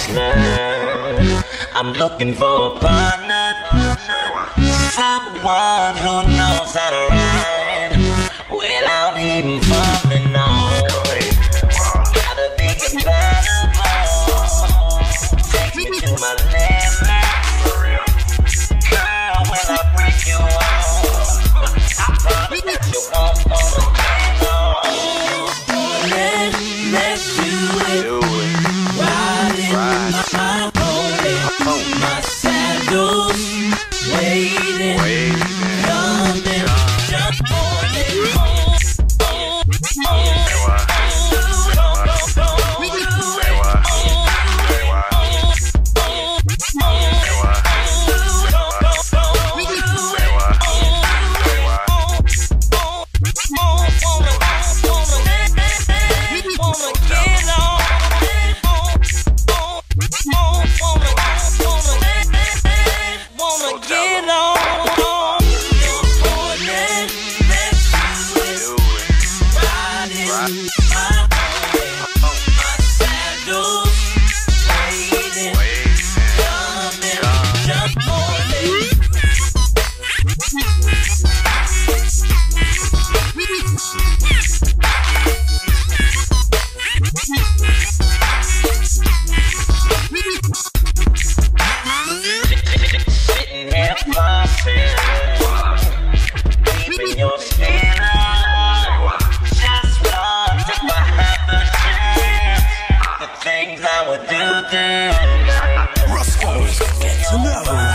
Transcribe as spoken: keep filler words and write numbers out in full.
hustler. I'm looking for a partner, someone who knows how to ride without even falling on. Gotta be compatible. Take me to my limit, girl. When I break you off, I promise that you won't wanna get on. Let, let's do it. Riding with my pony, my sandals waiting, coming, jump on it. Keeping your skin on. Just want if I have a chance, the things I would do then. Rusko, get to know.